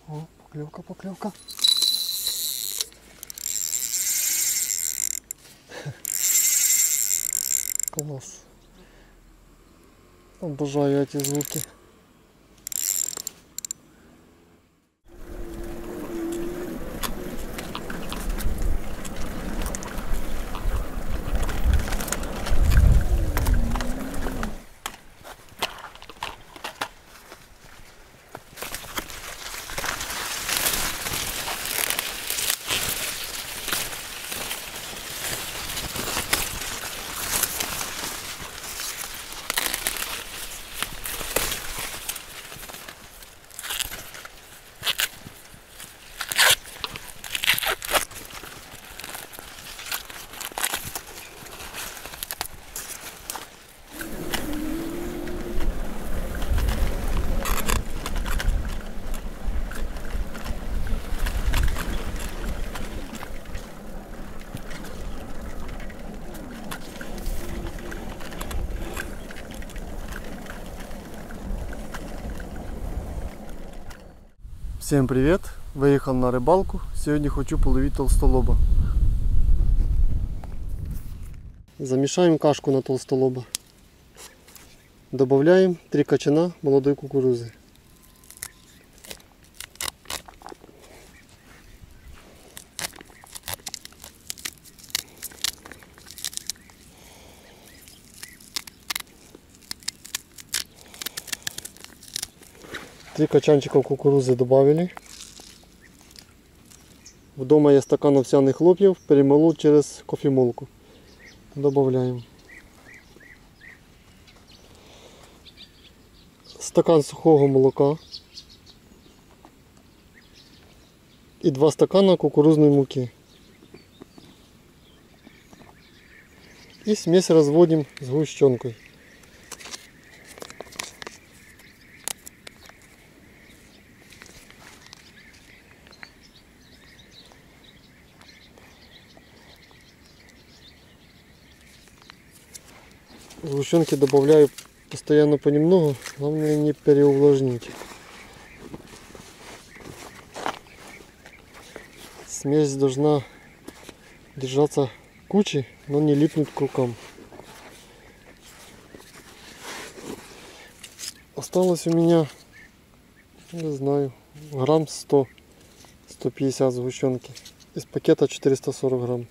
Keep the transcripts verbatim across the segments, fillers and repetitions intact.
О, поклевка, поклевка. Класс. Обожаю эти звуки. Всем привет! Выехал на рыбалку. Сегодня хочу половить толстолоба. Замешаем кашку на толстолоба. Добавляем три кочана молодой кукурузы. Три качанчика кукурузы добавили. В дома есть стакан овсяных хлопьев, перемолол через кофемолку. Добавляем. Стакан сухого молока. И два стакана кукурузной муки. И смесь разводим с сгущенкой. Сгущенки добавляю постоянно понемногу, главное не переувлажнить. Смесь должна держаться кучей, но не липнуть к рукам. Осталось у меня, не знаю, грамм сто — сто пятьдесят сгущенки. Из пакета четыреста сорок грамм.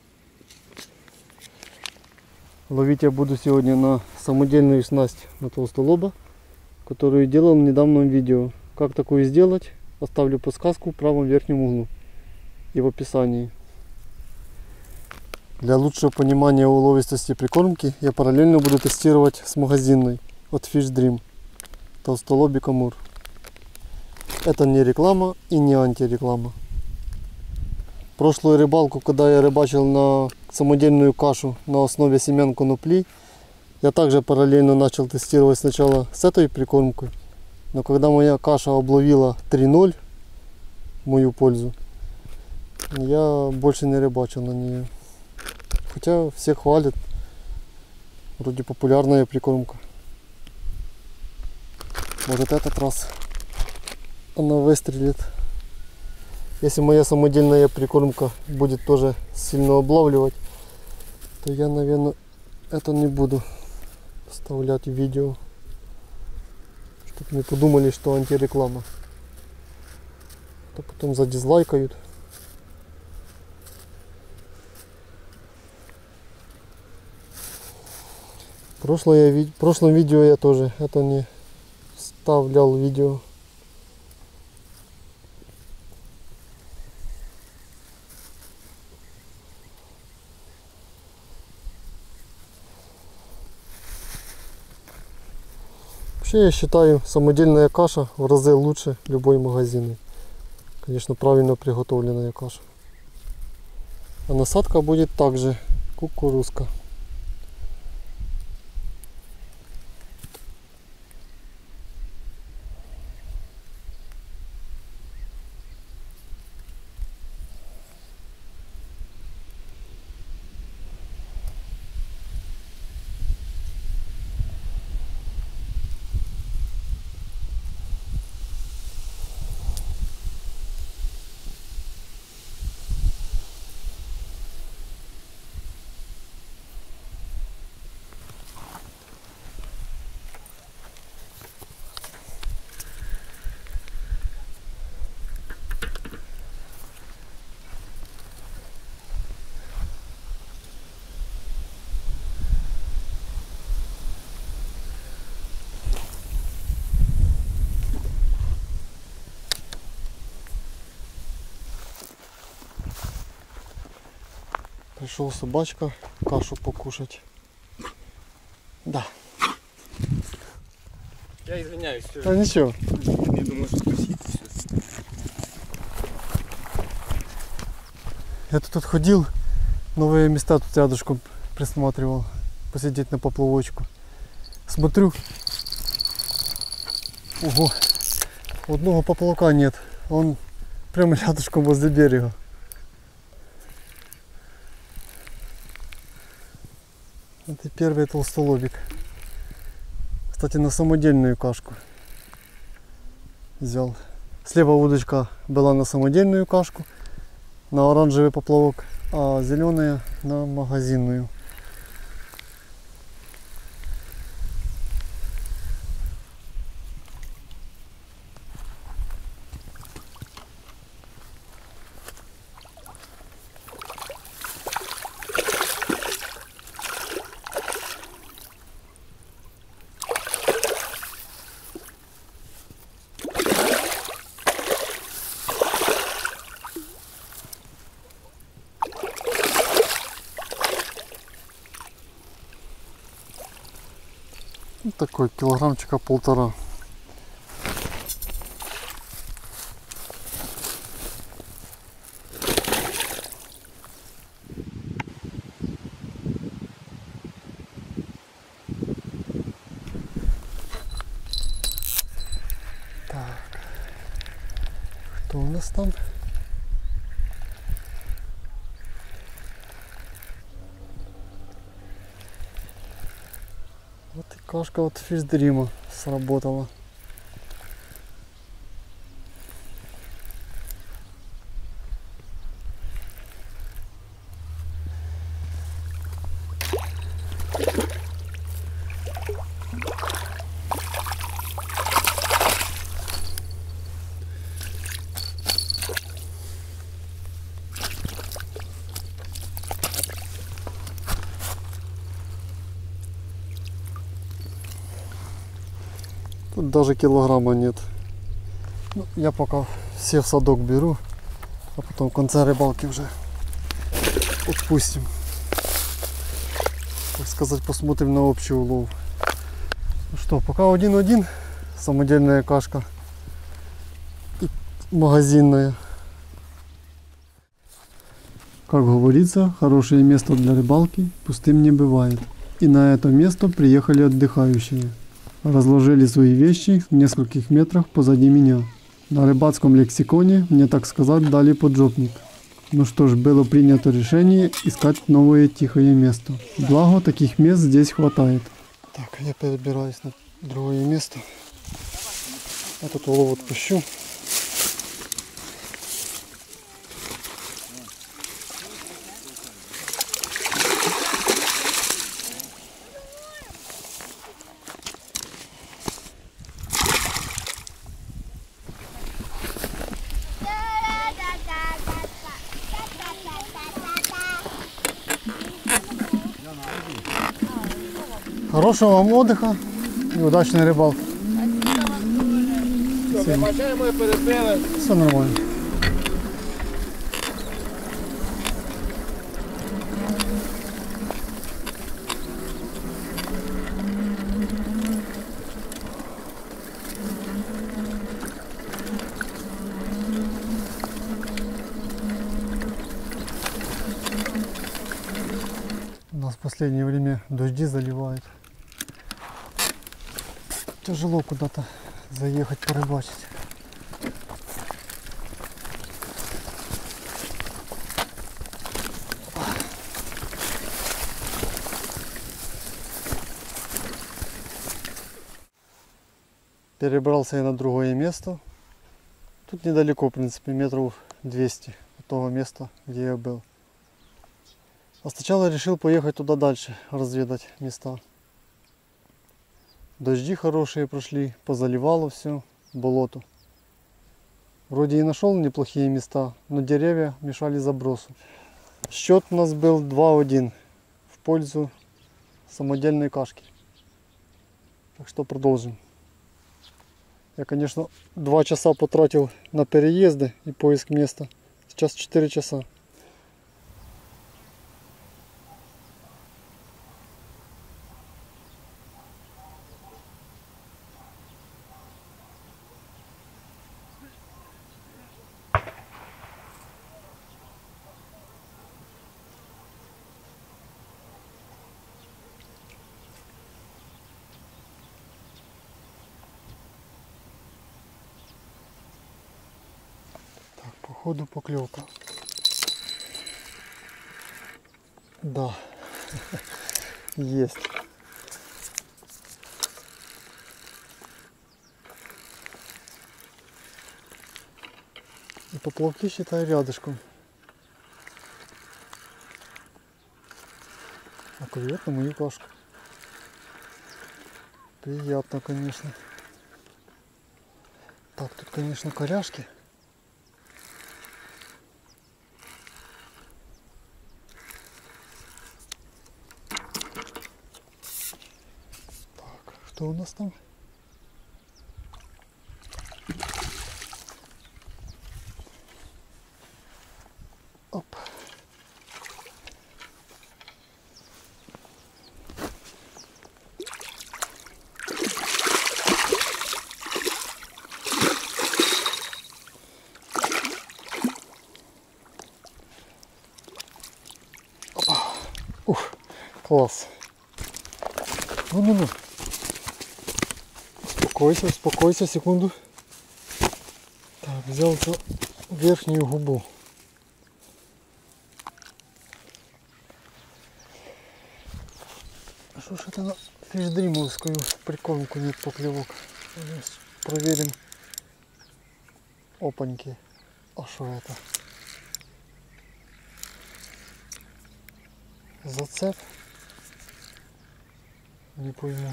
Ловить я буду сегодня на самодельную снасть на толстолоба, которую делал в недавнем видео. Как такое сделать, оставлю подсказку в правом верхнем углу и в описании. Для лучшего понимания уловистости прикормки я параллельно буду тестировать с магазинной от Fish Dream толстолобик Амур. Это не реклама и не антиреклама. Прошлую рыбалку, когда я рыбачил на самодельную кашу на основе семян конопли, я также параллельно начал тестировать сначала с этой прикормкой. Но когда моя каша обловила три ноль в мою пользу, я больше не рыбачил на нее. Хотя все хвалят, вроде популярная прикормка. Может, этот раз она выстрелит. Если моя самодельная прикормка будет тоже сильно облавливать, то я, наверное, это не буду вставлять в видео, чтобы не подумали, что антиреклама. То потом задизлайкают. Прошлое, в прошлом видео я тоже это не вставлял видео. Вообще, я считаю, самодельная каша в разы лучше любой магазинной. Конечно, правильно приготовленная каша. А насадка будет также кукурузка. Пришел собачка кашу покушать. Да. Я извиняюсь. Да ничего. Я думаю, что тусит сейчас. Я тут отходил, новые места тут рядышком присматривал, посидеть на поплавочку. Смотрю, ого, одного поплавка нет, он прямо рядышком возле берега. Это первый толстолобик. Кстати, на самодельную кашку взял. Слева удочка была на самодельную кашку, на оранжевый поплавок, а зеленая на магазинную. Такой килограммчика полтора. Так, кто у нас там? Вот и кашка от фишдрима сработала. Тут даже килограмма нет. Ну, я пока все в садок беру, а потом в конце рыбалки уже отпустим. Так сказать, посмотрим на общий улов. Ну что, пока один-один, самодельная кашка и магазинная. Как говорится, хорошее место для рыбалки пустым не бывает. И на это место приехали отдыхающие. Разложили свои вещи в нескольких метрах позади меня. На рыбацком лексиконе мне, так сказать, дали поджопник. Ну что ж, было принято решение искать новое тихое место. Благо, таких мест здесь хватает. Так, я перебираюсь на другое место. Этот улов отпущу. Хорошего вам отдыха и удачной рыбалки. Все нормально. У нас в последнее время дожди заливают. Тяжело куда-то заехать порыбачить. Перебрался я на другое место. Тут недалеко, в принципе, метров двести от того места, где я был. А сначала решил поехать туда дальше, разведать места. Дожди хорошие прошли, позаливало все, болото. Вроде и нашел неплохие места, но деревья мешали забросу. Счет у нас был два-один в пользу самодельной кашки. Так что продолжим. Я, конечно, два часа потратил на переезды и поиск места. Сейчас четыре часа. Походу поклевка. Да. Есть. И поплавки, считай, рядышком. А клюет на мою кашку. Приятно, конечно. Так, тут, конечно, коряшки. Так, что у нас там? Оп. Ух, класс. Ну-ну-ну. Успокойся, успокойся, секунду. Так, взял за верхнюю губу. А что ж это на фишдримовскую прикормку нет поклевок? Сейчас проверим. Опаньки. А что это? Зацеп? Не пойму.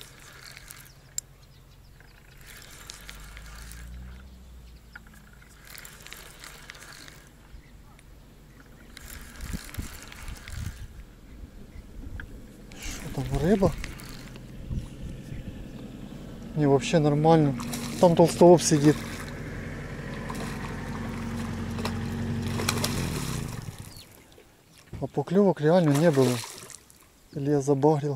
Что там, рыба? Не, вообще нормально. Там толстолоб сидит. А поклевок реально не было. Или я забагрил.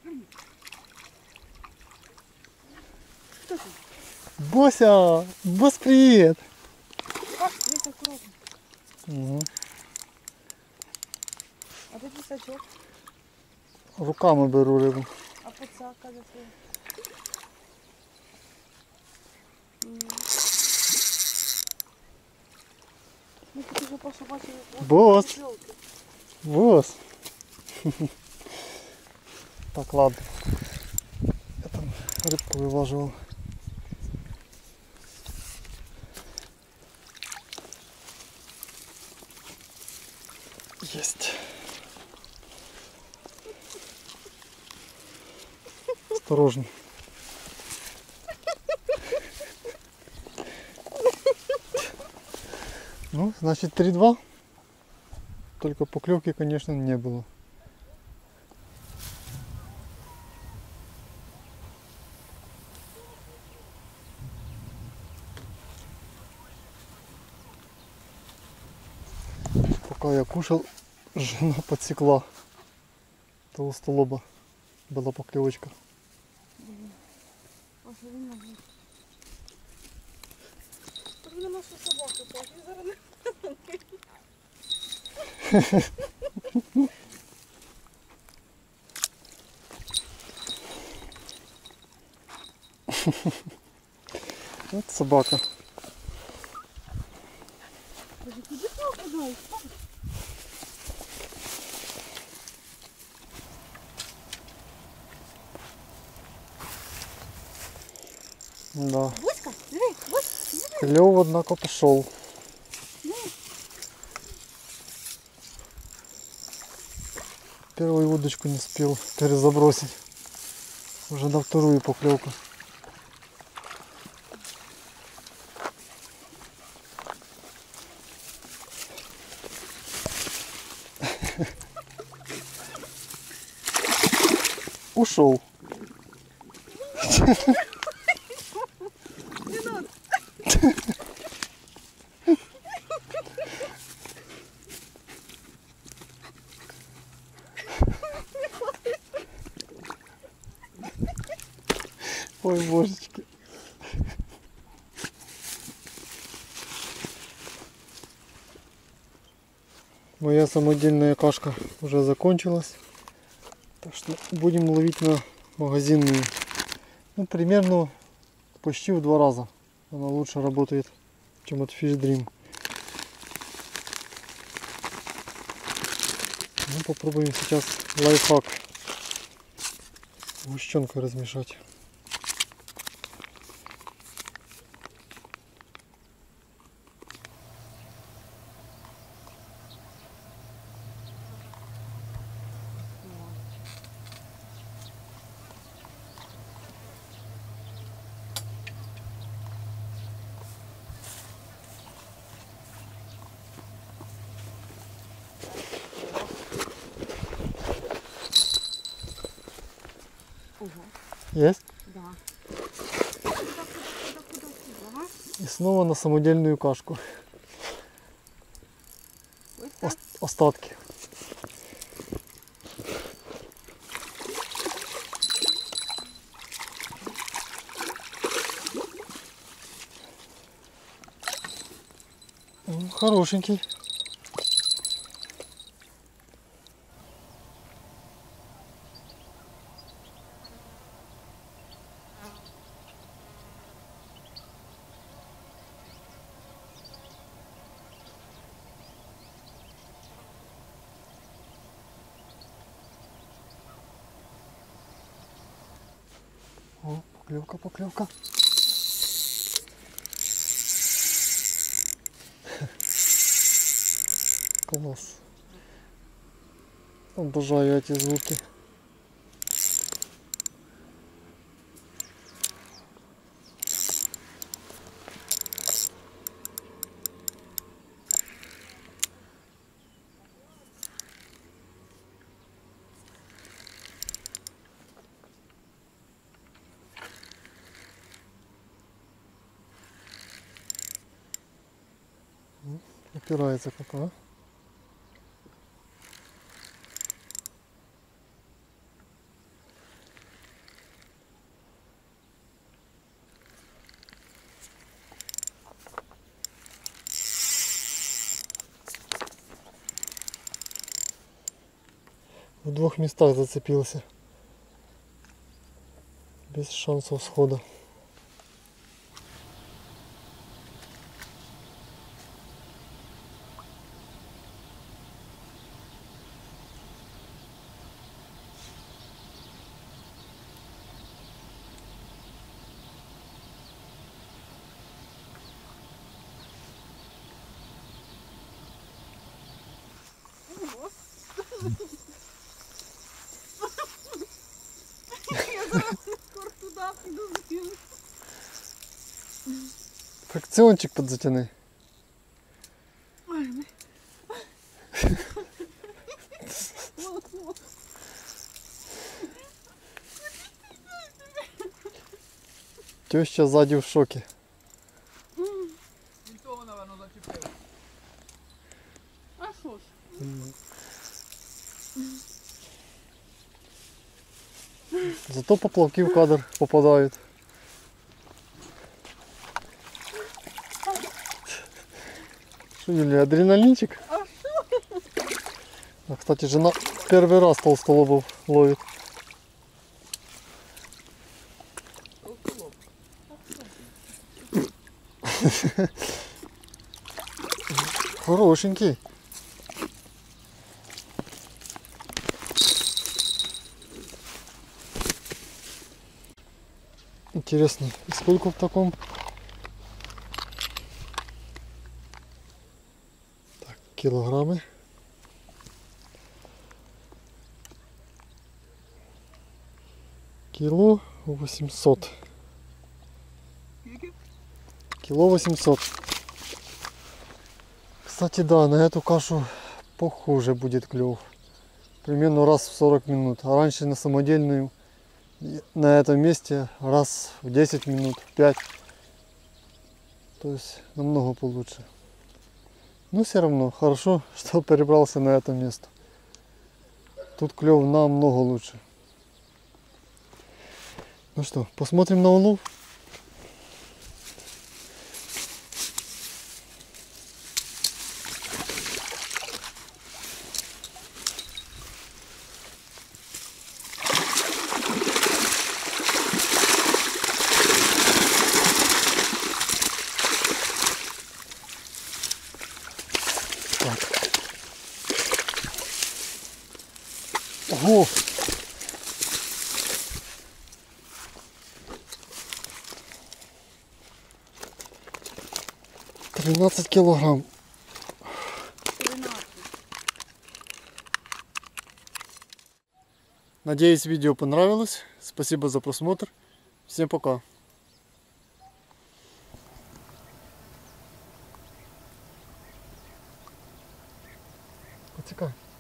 Бося! Бос, привет! Здесь аккуратно. Угу. А тут писачок. Руками беру рибу. А подсака за твою. Ну ты уже пособачил. Бос! Бос! Так, ладно. Я там рыбку вылаживал. Есть. Осторожно. Ну, значит, три-два. Только поклевки, конечно, не было. Пока я кушал, жена подсекла толстолоба. Была поклевочка. На нашу собаку пошли зараз. Вот собака. Куди палку дай? Да. Буська, диви, Бусь, диви. Клев, однако, пошел. Первую удочку не успел перезабросить. Уже на вторую поклевку. Ушел. Ой, божечки. Моя самодельная кашка уже закончилась. Так что будем ловить на магазинную. Ну, примерно почти в два раза. Она лучше работает, чем от Fish Dream. Попробуем сейчас лайфхак. Сгущенкой размешать. Ого, Есть? да. Куда, куда, куда, куда, куда? И снова на самодельную кашку. Ось так. Ос- остатки. М, Хорошенький. О, поклевка, поклевка. Класс. Обожаю эти звуки. Упирается как, а? В двух местах зацепился. Без шансов схода. Я зараз скоро туди піду з ним. Фрикціончик подзатяни. Ой, ми- Теща сзади в шоке. Він того, напевно, зачепив. А що ж? Зато поплавки в кадр попадают. Что, Юлия, адреналинчик? А, кстати, жена первый раз толстолобов ловит. Толстолоб. Хорошенький. Интересно, и сколько в таком? Так, килограммы. Кило восемьсот. Скільки? Кило восемьсот. Кстати, да, на эту кашу похуже будет клев. Примерно раз в сорок минут. А раньше на самодельную на этом месте раз в десять минут, в пять. То есть намного получше. Но все равно хорошо, что перебрался на это место. Тут клев намного лучше. Ну что, посмотрим на улов. Ого! тринадцать килограмм. тринадцять. Надеюсь, видео понравилось. Спасибо за просмотр. Всем пока. Подсекай.